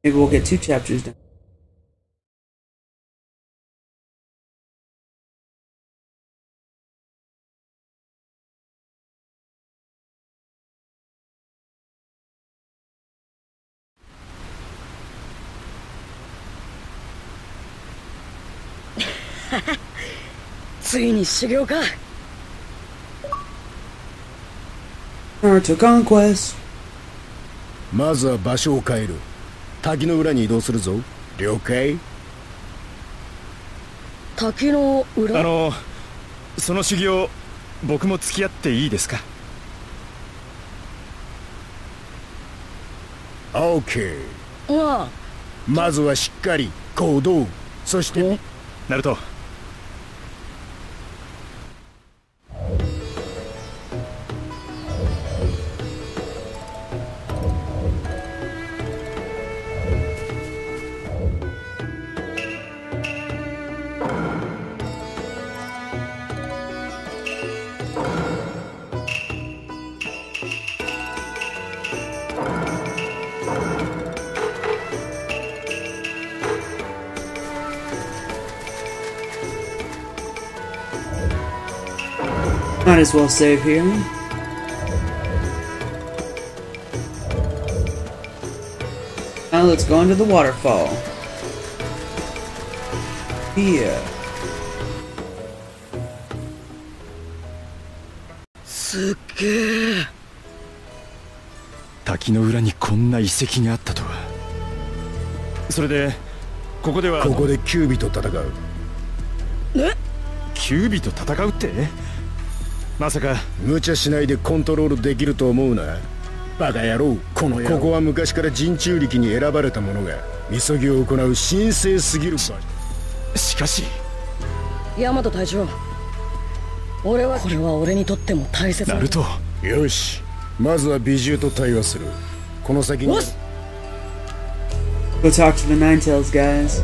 Maybe we'll get 2 chapters done. Naruto Conquest. まずは場所を変える。滝の裏に移動するぞ。了解？ 滝の裏？ その修行、僕も付き合っていいですか？ オーケー。 ああ。 まずはしっかり行動。そして、 ナルト。 Might as well save here. Now let's go into the waterfall. Here. すっげえ。 滝の裏にこんな遺跡があったとは。それでここではここでキュービと戦う。 え？ キュービと戦うって？まさか無茶しないでコントロールできると思うな。バカ野郎。ここは昔から人中力に選ばれた者が禊ぎを行う神聖すぎる場所。 しかし大和隊長、これは俺にとっても大切な。 ナルト。 よし、まずは美獣と対話する。この先に Go talk to the Ninetales, guys. .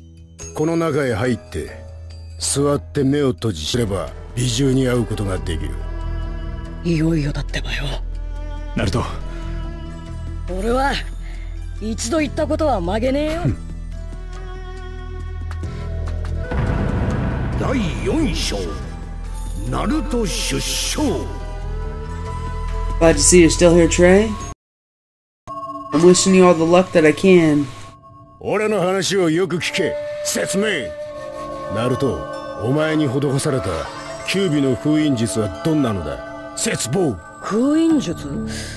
この中へ入って座って目を閉じすれば美獣に会うことができる。 いよいよだってばよ。 ナルト、 俺は一度言ったことは曲げねえよ。 第4章ナルト出生。 Glad to see you're still here, Trey. I'm wishing you all the luck that I can. 俺の話をよく聞け。説明。ナルト、お前に施されたキュービの封印術はどんなのだ。説法。 封印術？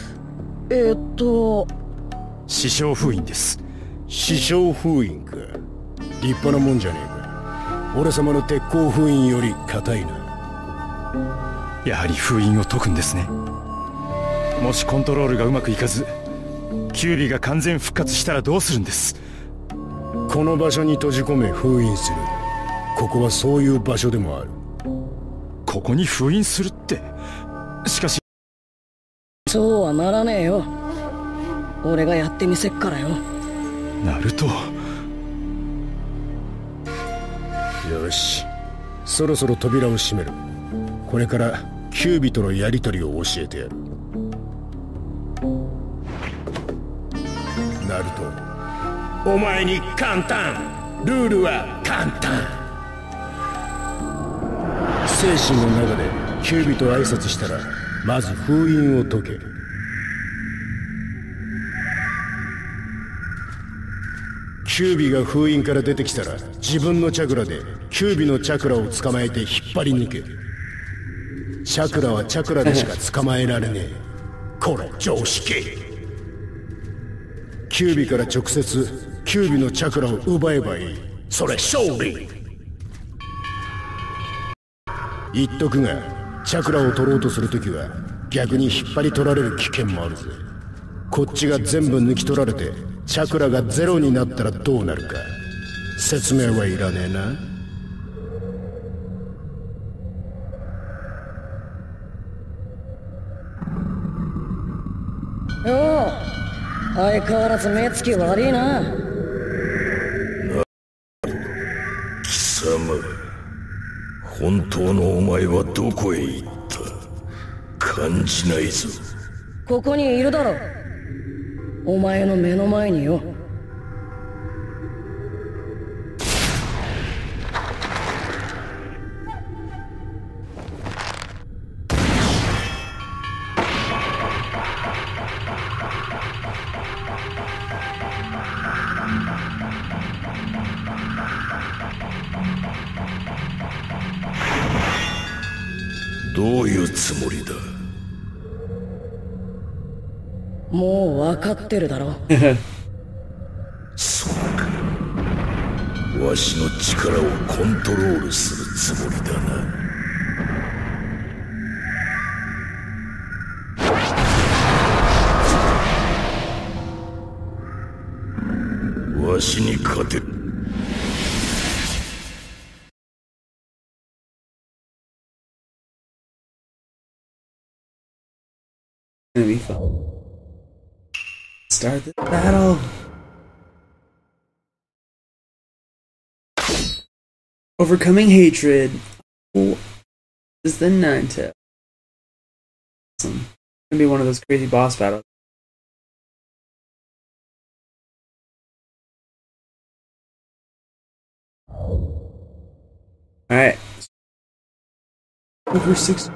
師匠封印です。 師匠封印か。立派なもんじゃねえか。俺様の鉄鋼封印より硬いな。 やはり封印を解くんですね。もしコントロールがうまくいかずキュービが完全復活したらどうするんです？ この場所に閉じ込め封印する。ここはそういう場所でもある。 ここに封印するって。しかしそうはならねえよ。俺がやってみせっからよ。 ナルト。 よし、そろそろ扉を閉める。これからキュービとのやり取りを教えてやる。ナルト、お前に簡単。ルールは簡単。精神の中でキュービと挨拶したらまず封印を解け。キュービが封印から出てきたら自分のチャクラでキュービのチャクラを捕まえて引っ張り抜け。チャクラはチャクラでしか捕まえられねえ。これ常識。キュービから直接キュービのチャクラを奪えばいい。それ勝利。言っとくが、チャクラを取ろうとするときは逆に引っ張り取られる危険もあるぜ。こっちが全部抜き取られてチャクラがゼロになったらどうなるか説明はいらねえな。 よ相変わらず目つき悪いな。 貴様、本当のお前はどこへ行った？感じないぞ。 ここにいるだろ。お前の目の前によ。 どういうつもりだ？ もう分かってるだろ。 そうか。わしの力をコントロールするつもりだな。わしに勝てる。 Gonna be fun. Start the battle. Overcoming hatred. What is the Nine-Tails? Awesome. Gonna be one of those crazy boss battles. Alright. Over 6.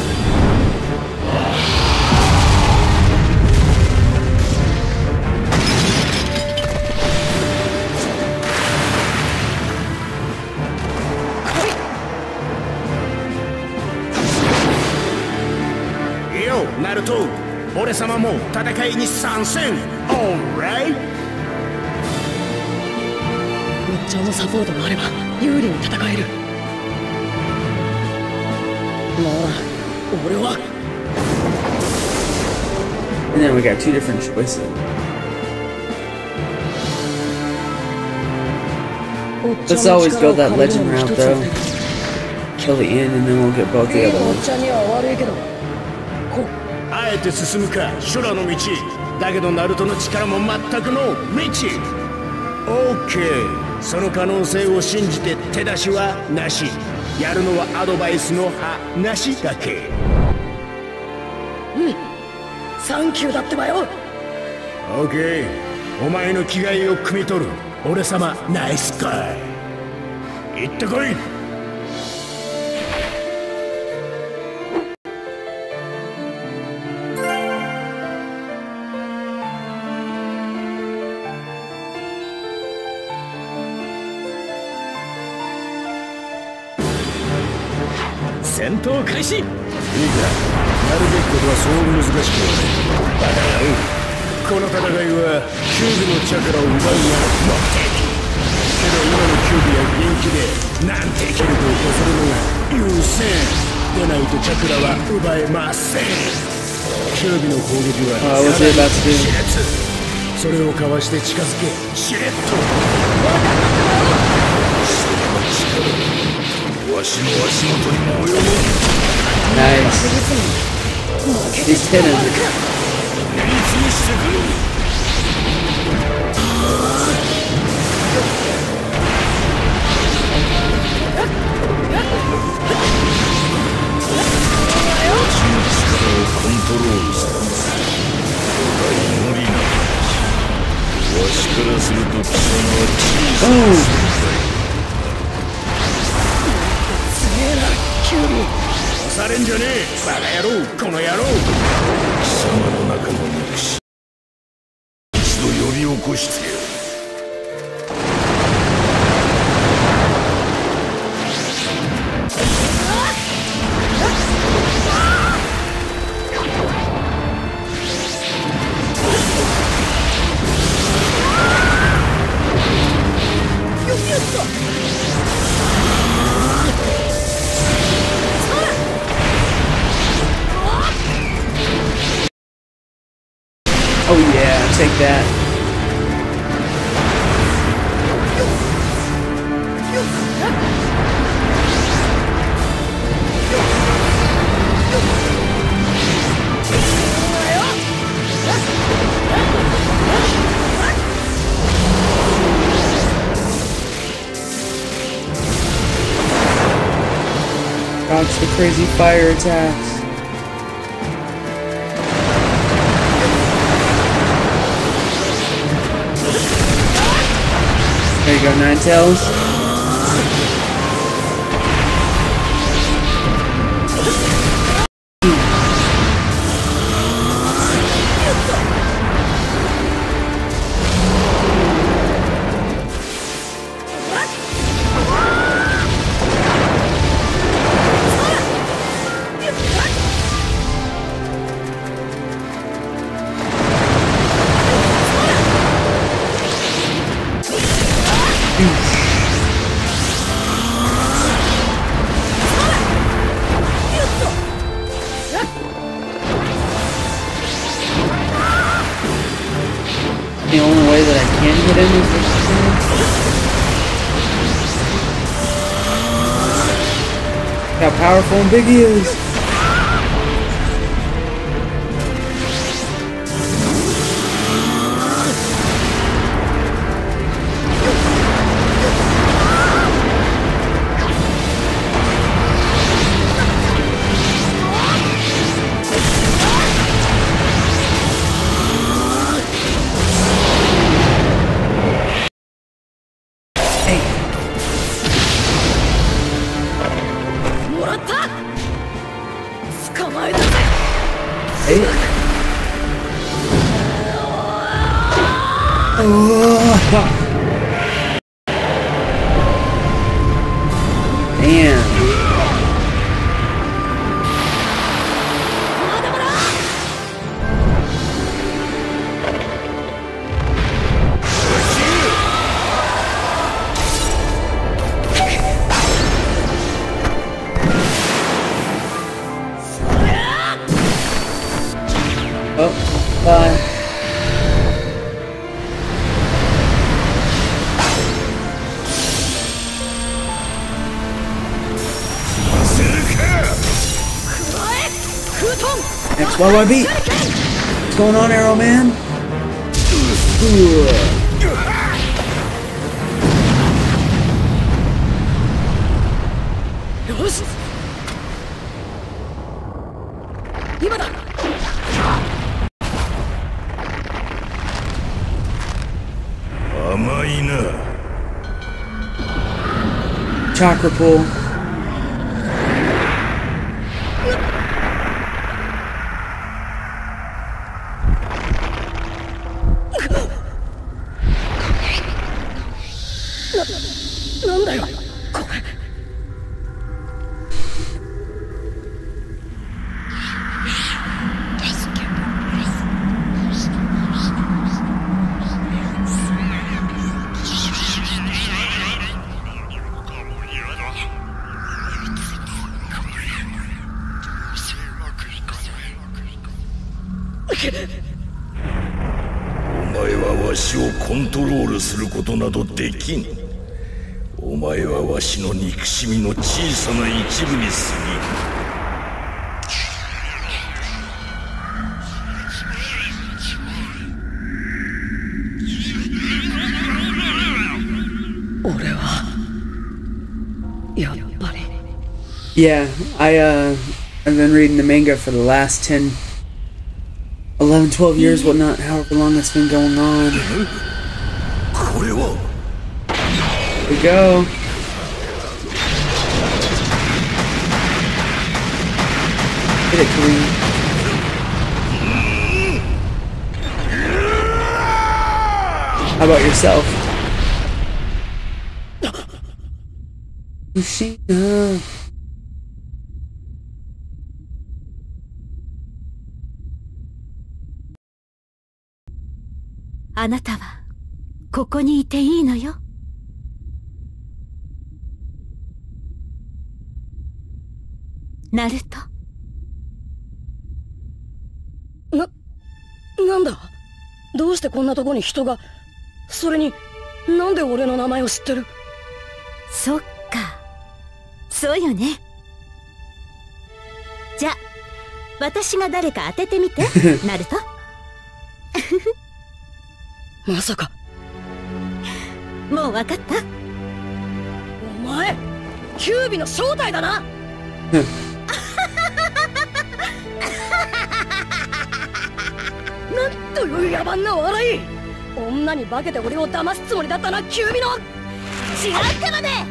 Yo, Naruto! 俺様も戦いに参戦 Alright? うっちゃんのサポートがあれば有利に戦える。なら俺は And then we got two different choices. おっちゃん Let's の always 力 go を that 借りる legend のも route 一つだ though. Kill the end and then we'll get both the いい other おっ ones. ちゃんには悪いけどあえて進むか修羅の道だけどナルトの力も全くの未知 OK その可能性を信じて手出しはなしやるのはアドバイスの話だけサンキューだってばよ。 OK お前の気概を汲み取る俺様ナイスガイ行ってこい戦闘開始。 いいかやるべきことはそう難しくはないだからこの戦いはキューブのチャクラを奪うが目的けど今のキューブや元気でなんて気力を起こせるのが優先でないとチャクラは奪えませんキューブの攻撃は what's he about to do? 熾烈それをかわして近づけしれっとわしの足元にも及ぶ。 Nice. He's hidden. コントロールする。無理な。わしからすると貴様は小さな存在。 押されんじゃねえバカ野郎この野郎貴様の中の憎し一度呼び起こしてやる。 Oh yeah, take that. Dodge the crazy fire attacks. There you go, Ninetales. The only way that I can get in is this thing. How powerful and big he is. Damn. Oh, bye. Next YYB. What's going on, Arrow Man? Chakra pull. お前はわしをコントロールすることなどできん。お前はわしの憎しみの小さな一部に過ぎる。俺はやっぱり。 Yeah, I've been reading the manga for the last 10, 11, 12 years, whatnot, however long that's been going on. Here we go. Get it, Kareem. How about yourself? Kushina. あなたはここにいていいのよ。ナルト。 なんだ？どうしてこんなとこに人が？それに、なんで俺の名前を知ってる？ そっか。そうよね。じゃあ、私が誰か当ててみて、ナルト。 まさか。 もう分かった？ お前、キュービの正体だな。 なんという野蛮な笑い。女に化けて俺を騙すつもりだったな、キュービの。違うからね。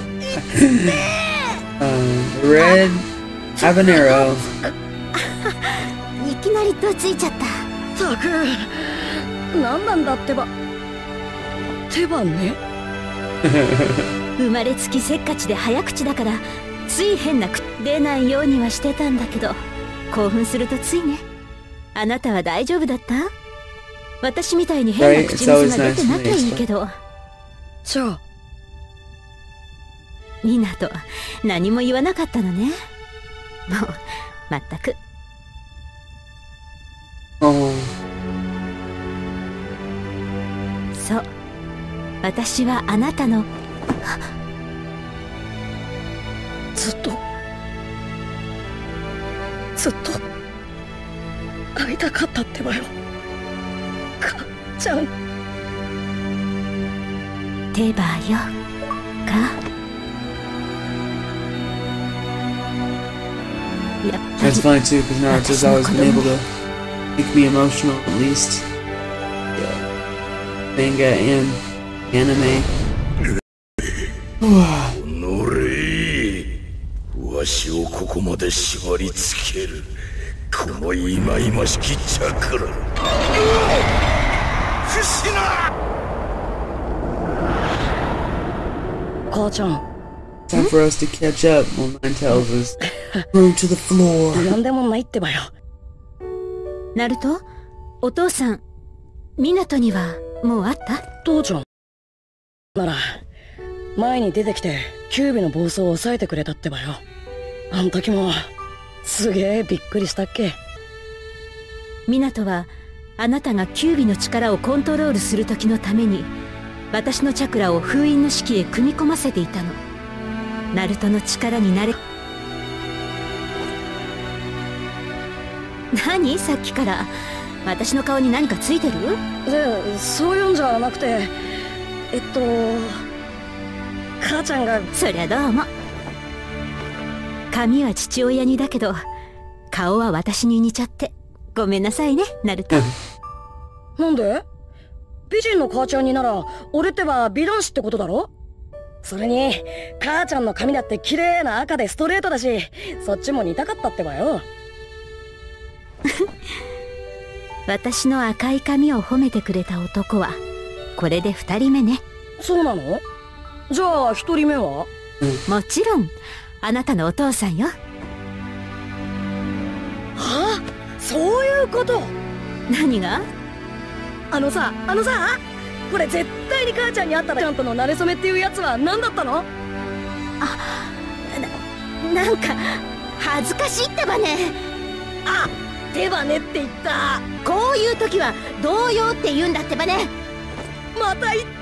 Red habanero. いきなりどついちゃった。 たく、なんなんだってば。手番ね。 生まれつきせっかちで早口だからつい変な口出ないようにはしてたんだけど、興奮するとついね。あなたは大丈夫だった？私みたいに変な口癖が出てなきゃいいけど。 じゃあミナトは何も言わなかったのね。もうまったく。そう、私はあなたのずっと会いたかったってばよ、母ちゃん。 テバよか。 That's funny too, because Naruto's always been able to make me emotional, at least. Yeah. Manga and anime. のれ、わしをここまで縛り付けるこの忌々しきチャクラ。不死な。 母ちゃん。 Time for us to catch up, Mine tells us. Room to the floor. なんでもないってばよ。 ナルト、お父さん、ミナトにはもう会った？ 父ちゃんなら前に出てきてキュービの暴走を抑えてくれたってばよ。あん時もすげえびっくりしたっけ。 ミナトはあなたがキュービの力をコントロールする時のために私のチャクラを封印の式へ組み込ませていたの。ナルトの力になれ。何？さっきから私の顔に何かついてる？ そういうんじゃなくて、母ちゃんが。 そりゃどうも。髪は父親にだけど顔は私に似ちゃってごめんなさいね、ナルト。 なんで？美人の母ちゃんになら俺ってば美男子ってことだろ。それに母ちゃんの髪だって綺麗な赤でストレートだし、そっちも似たかったってばよ。 私の赤い髪を褒めてくれた男はこれで2人目ね。 そうなの？じゃあ1人目は？ もちろんあなたのお父さんよ。 はあ、そういうこと。 何が？ あのさこれ絶対に母ちゃんに会ったらちゃんとの馴れ初めっていうやつは何だったの？ なんか恥ずかしいってばね。 あ、手ばねって言った。 こういう時は動揺って言うんだってばね。 また言った。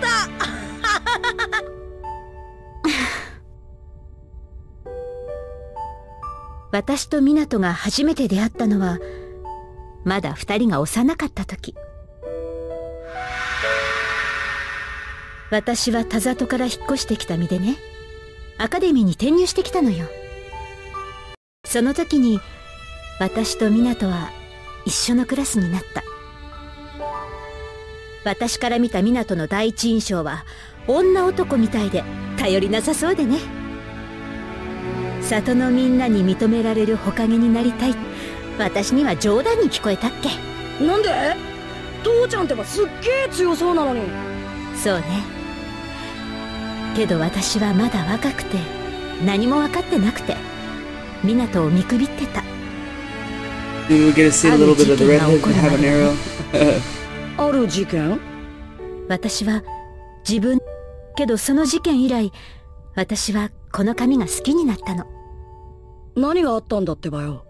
私とミナトが初めて出会ったのはまだ2人が幼かった時。私は田里から引っ越してきた身でね、アカデミーに転入してきたのよ。その時に私とミナトは一緒のクラスになった。私から見たミナトの第一印象は女男みたいで頼りなさそうでね。里のみんなに認められる火影になりたい。私には冗談に聞こえたっけ。 なんで？父ちゃんってばすっげえ強そうなのに。 そうね。けど私はまだ若くて何も分かってなくてミナトを見くびってた。 Maybe we get to see a little bit of the redhead habanero. ある事件？ 私は自分けどその事件以来私はこの髪が好きになったの。 何があったんだってばよ。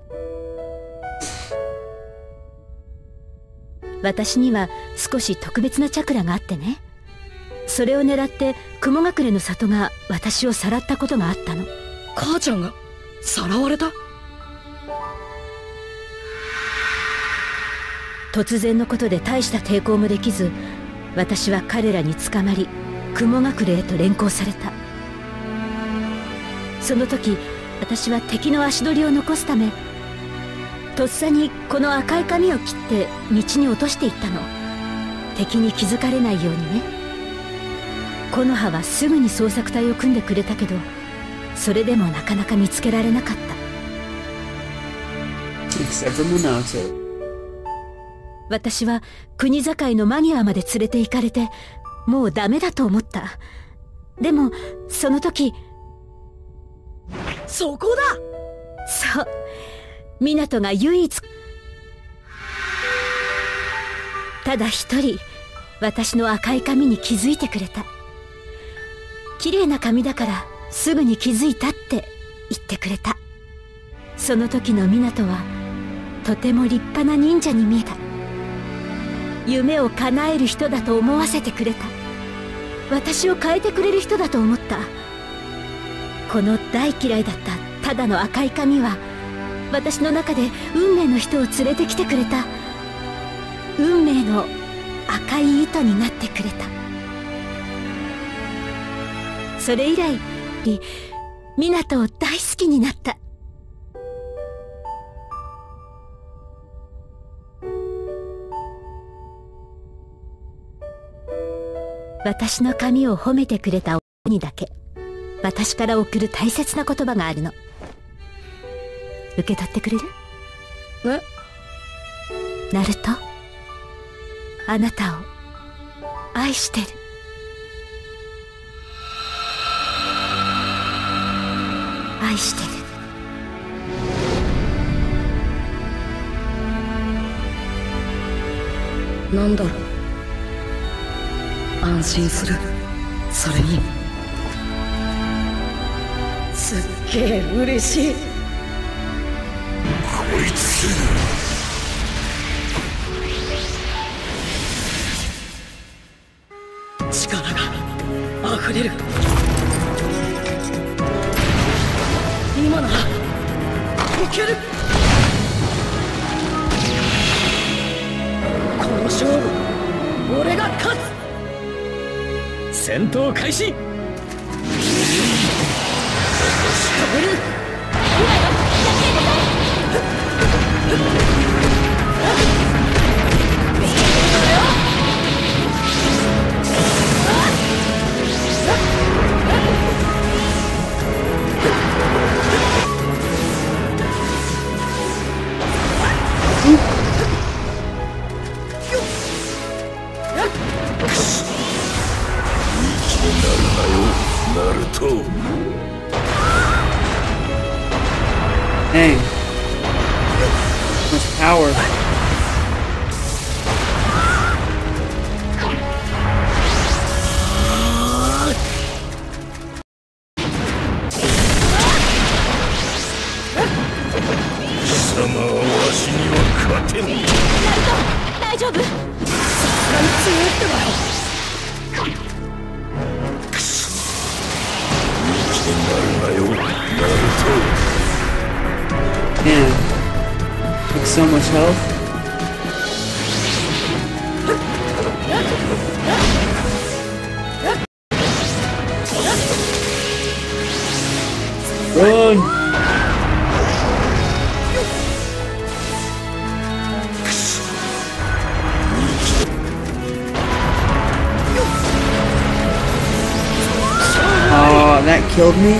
私には少し特別なチャクラがあってね、それを狙って雲隠れの里が私をさらったことがあったの。 母ちゃんがさらわれた？ 突然のことで大した抵抗もできず、私は彼らに捕まり雲隠れへと連行された。その時私は敵の足取りを残すため、とっさにこの赤い紙を切って道に落としていったの。敵に気づかれないようにね。木の葉はすぐに捜索隊を組んでくれたけど、それでもなかなか見つけられなかった。 Except for Minato. 私は国境のマニアまで連れて行かれて、もうダメだと思った。でもその時、 そこだ。 そう、湊が唯一、ただ一人私の赤い髪に気づいてくれた。綺麗な髪だからすぐに気づいたって言ってくれた。その時の湊はとても立派な忍者に見えた。夢を叶える人だと思わせてくれた。私を変えてくれる人だと思った。この大嫌いだったただの赤い髪は、私の中で運命の人を連れてきてくれた。運命の赤い糸になってくれた。それ以来湊を大好きになった。私の髪を褒めてくれた男にだけ、私から送る大切な言葉があるの。受け取ってくれる？ナルト、あなたを愛してる。愛してる。 なんだろう。安心する。それにすっげえ嬉しい。 こいつ力が溢れる。今ならいける。この勝負俺が勝つ。戦闘開始。 Dang. Much power. Man, like so much health. Run! Oh, that killed me?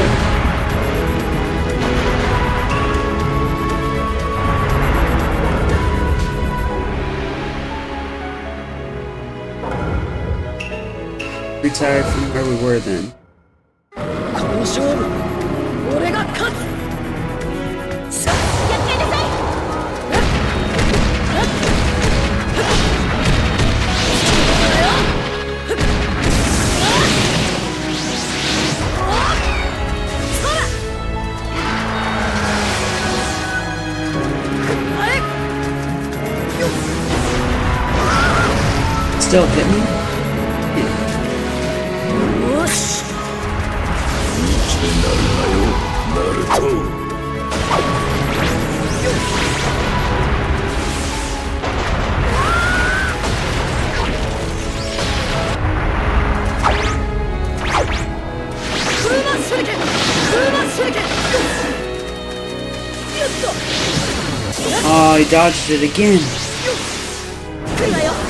Retired from where we were then. Still hit me? he dodged it again. 来るわよ。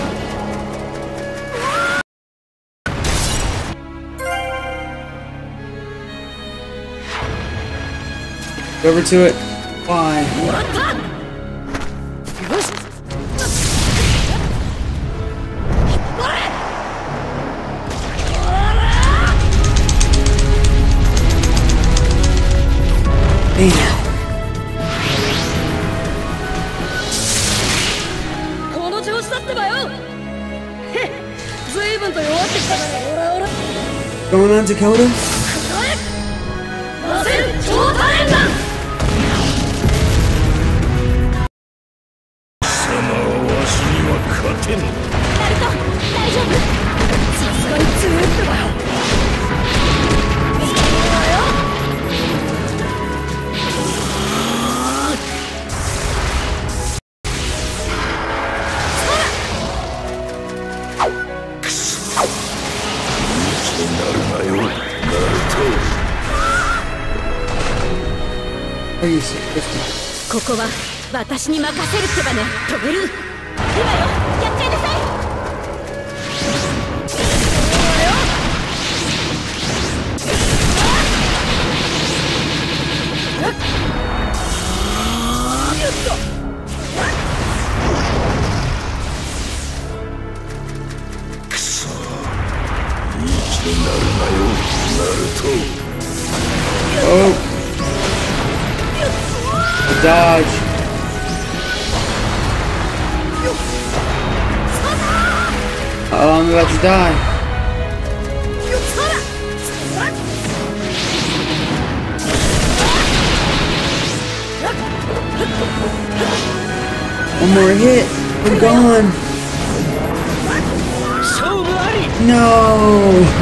Go over to it. Why? もらった。よし。 この調子だってばよ。へっ、随分と弱ってきたから。オラオラ。 Going on, Dakota? ません、超大変だ。 貴様はわしには勝てぬ。 ナルト大丈夫？ さすがに強いってばよ。 Are you serious? ここは私に任せるってばね。飛べる。いいわよ、やっちゃいなさい。 Oh. Dodge. Oh, I'm about to die. One more hit. I'm gone. No.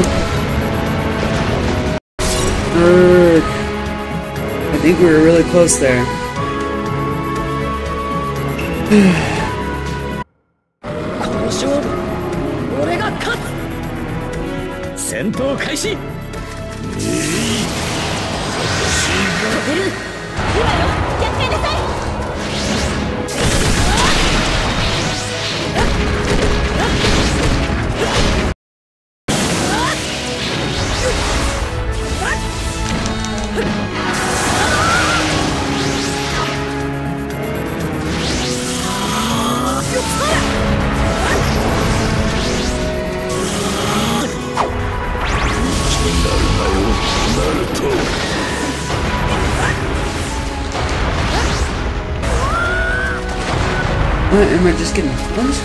I think we were really close there. この勝負、俺が勝つ。戦闘開始。 飛べる。いいわよ、やっちゃいなさい。 What? Am I just getting punched?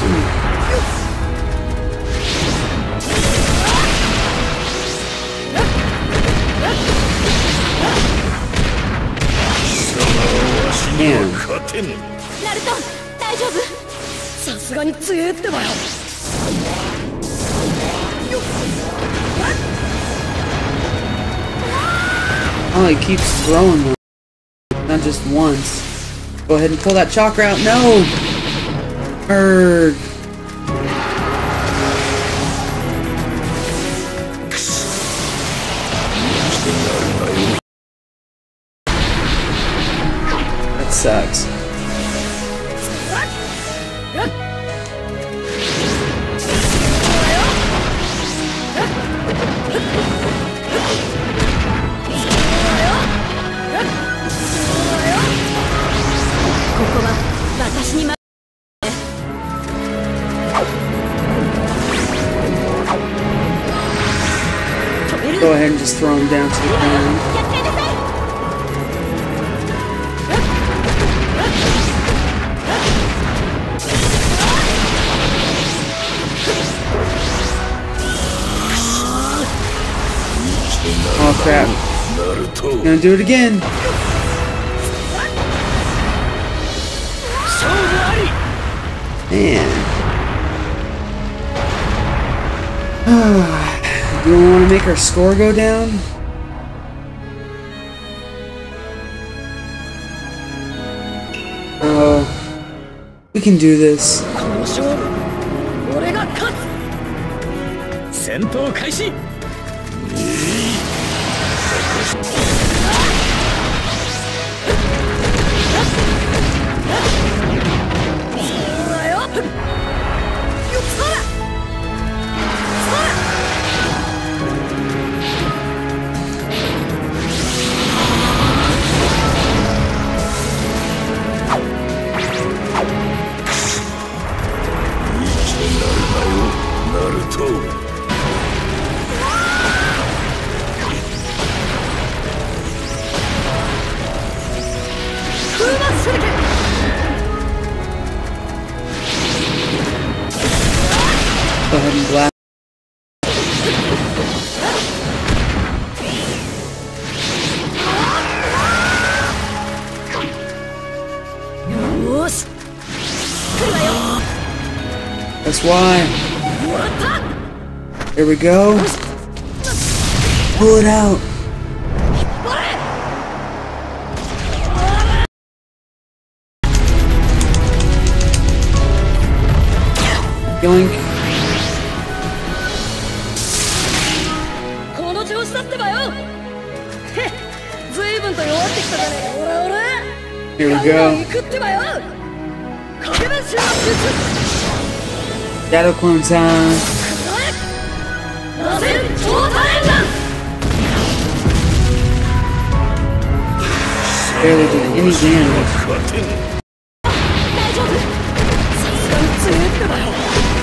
Damn. ナルト大丈夫？ さすがに強えってばよ。 Oh, he keeps throwing them. Not just once. Go ahead and pull that chakra out. No! Erg. That sucks. Go ahead and just throw him down to the ground. Oh crap. Gonna do it again. Man. Do we want to make our score go down? Oh, we can do this. この勝負、俺が勝つ。戦闘開始。 ナ us why. Here we go. Pull it out. Yoink. この調子だってばよ。へっ、随分と弱ってきたじゃねえか。ほらほら。 Here we ガンガン go. 行くってばよ。影分身の術。 Shadow Clone time. なぜ超大変だ。 Barely did any damage. 大丈夫。さすがに強いってばよ。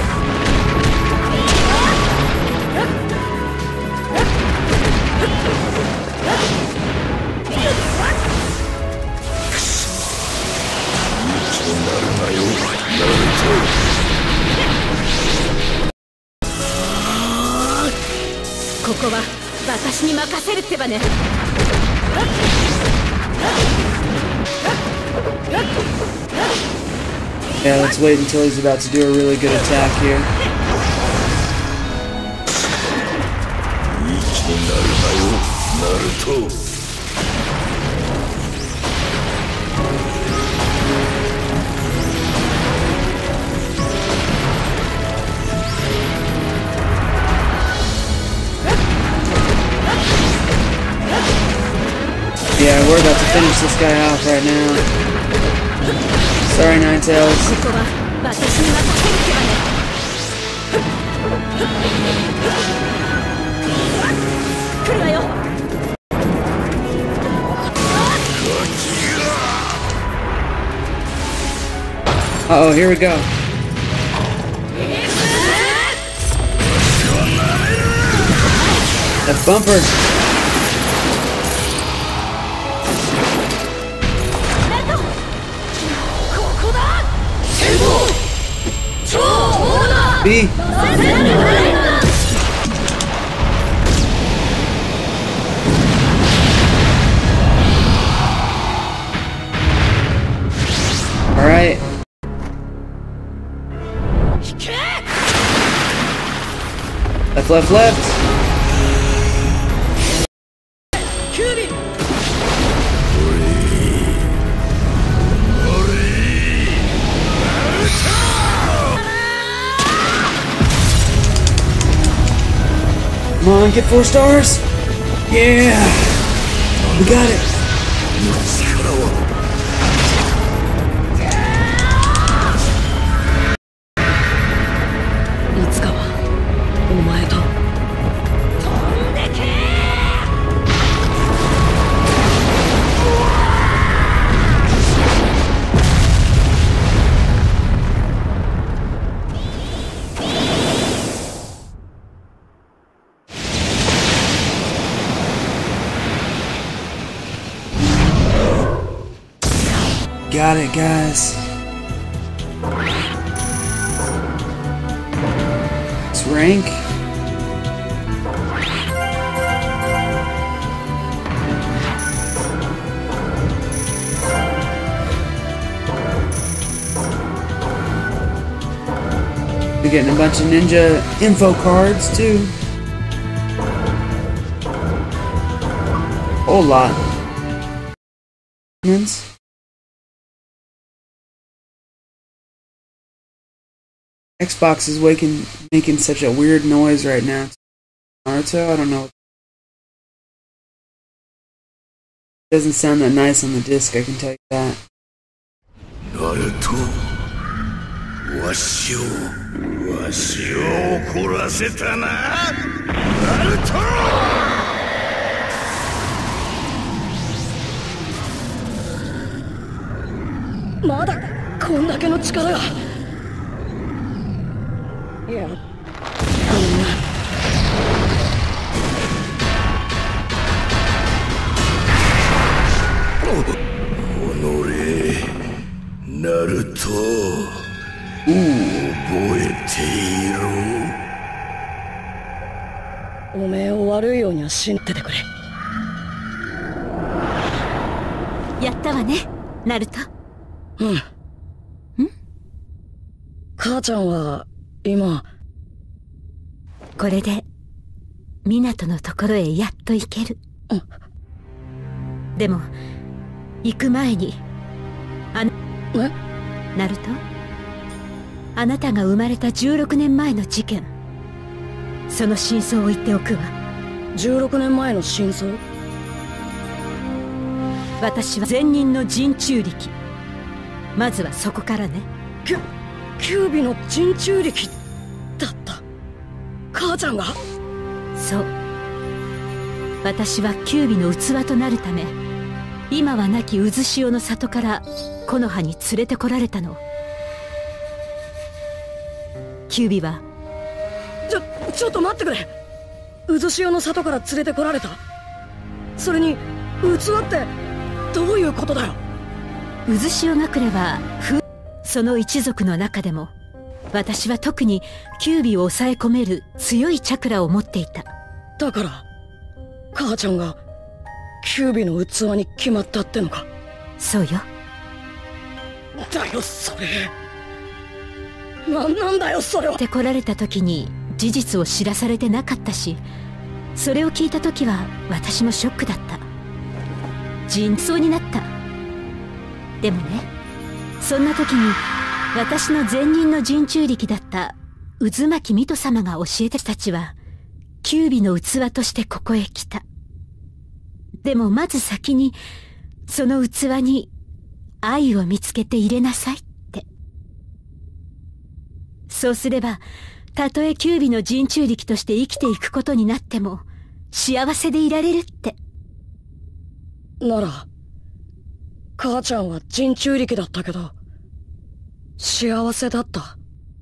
ここは私に任せるってばね。 Yeah, let's wait until he's about to do a really good attack here. Yeah, we're about to finish this guy off right now. Sorry, Ninetales. ここは私に任せるってばね。 来るわよ。 Uh-oh, here we go. That bumper. B. All right. Left, left, left. Come on, get 4 stars. Yeah, we got it. Got it, guys. It's rank. We're getting a bunch of ninja info cards too. Whole lot. Xbox is making such a weird noise right now. Naruto, I don't know. It doesn't sound that nice on the disc, I can tell you that. Naruto, わしを怒らせたな。Naruto! まだこんだけの力が。いや、ごめんな。 ナルト、覚えていろ。 おめえを悪いようには信じててくれ。 やったわね、ナルト。 うん。母ちゃんは今。 これで湊のところへやっと行ける。でも行く前にナルト、あなたが生まれた16年前の事件、その真相を言っておくわ。 16年前の真相？ 私は前任の人中力。まずはそこからね。 キュービの人中力だった。母ちゃんが？ そう。私はキュービの器となるため、今は亡き渦潮の里から木の葉に連れてこられたの。キュービはちょっと待ってくれ。渦潮の里から連れてこられた？それに器ってどういうことだよ？ 渦潮隠れはその一族の中でも私は特にキュービを抑え込める強いチャクラを持っていた。 だから母ちゃんがキュービの器に決まったってのか？ そうよ。 だよそれ。なんだよそれは。 って来られた時に事実を知らされてなかったし、それを聞いた時は私もショックだった。腎臓になった。でもね、そんな時に私の前任の人中力だった渦巻水戸様が教えてたちはキュービの器としてここへ来た。でもまず先にその器に愛を見つけて入れなさいって。そうすればたとえキュービの人中力として生きていくことになっても幸せでいられるって。 なら母ちゃんは人中力だったけど幸せだった？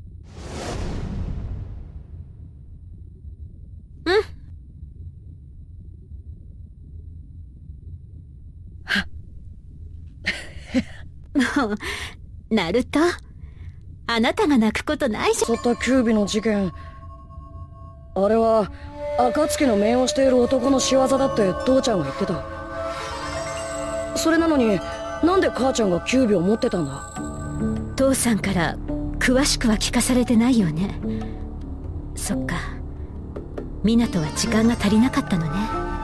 もうナルト、あなたが泣くことないじゃん。 襲ったキュービの事件、あれは暁の面をしている男の仕業だって父ちゃんが言ってた。それなのになんで母ちゃんがキュービを持ってたんだ？ 父さんから詳しくは聞かされてないよね。そっか、湊は時間が足りなかったのね。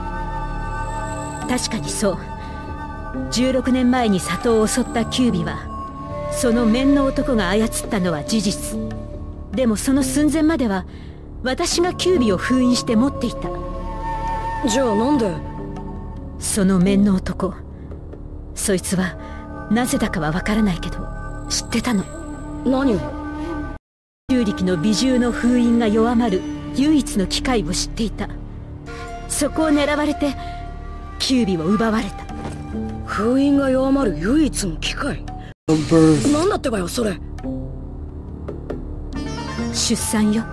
確かにそう。16年前に里を襲ったキュービはその面の男が操ったのは事実。でもその寸前までは私がキュービを封印して持っていた。 じゃあなんで？ その面の男、そいつはなぜだかはわからないけど知ってたの。 何を？ 中力の美獣の封印が弱まる唯一の機会を知っていた。そこを狙われてキュービを奪われた。 封印が弱まる唯一の機会？なんだってばよそれ。 出産よ。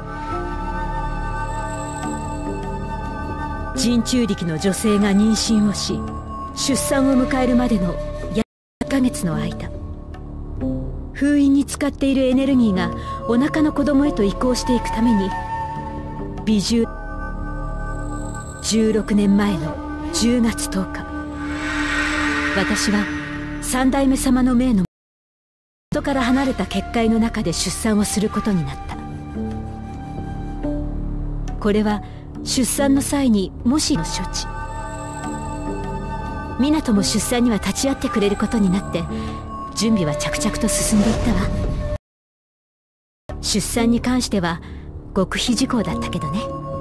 人中力の女性が妊娠をし出産を迎えるまでの約1ヶ月の間、封印に使っているエネルギーがお腹の子供へと移行していくために美獣16年前の10月10日、私は三代目様の命の元から離れた結界の中で出産をすることになった。これは出産の際にもしの処置。湊も出産には立ち会ってくれることになって準備は着々と進んでいったわ。出産に関しては極秘事項だったけどね。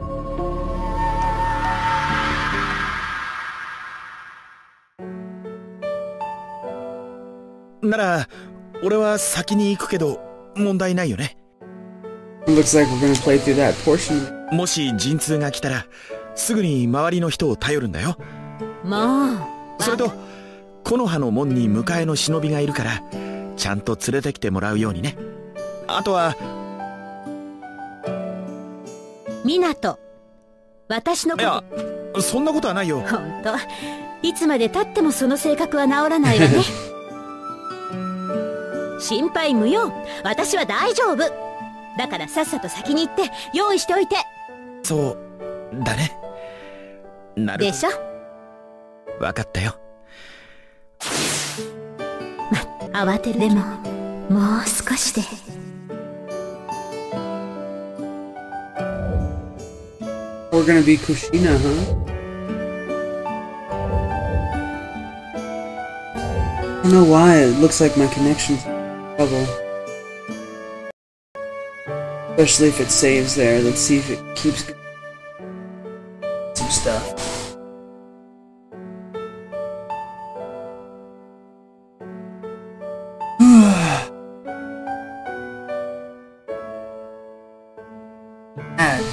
なら俺は先に行くけど問題ないよね。 Looks like we're gonna play through that portion. もし陣痛が来たらすぐに周りの人を頼るんだよ。 もう。 それと木の葉の門に迎えの忍びがいるからちゃんと連れてきてもらうようにね。あとは湊、私のこと。 いやそんなことはないよ。 ほんといつまでたってもその性格は治らないわね。心配無用、私は大丈夫だからさっさと先に行って用意しておいて。 そうだね。なるほど。 でしょ。 分かったよ。 慌てる。でももう少しで。 we're gonna be Kushina, huh? I don't know why, it looks like my connection's in trouble. Especially if it saves there. Let's see if it keeps some stuff. Add.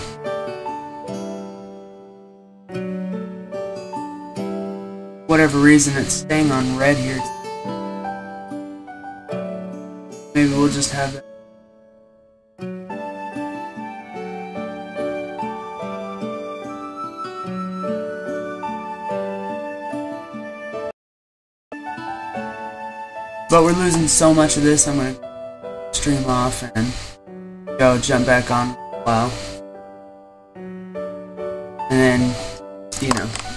Whatever reason it's staying on red here. Maybe we'll just have that. But we're losing so much of this, I'm gonna stream off and go jump back on a while. And then, you know,